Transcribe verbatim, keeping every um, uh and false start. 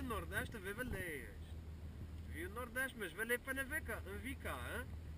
Nordeste a ver baleias. Vi o Nordeste, mas baleia para não ver cá, não vi cá, hein?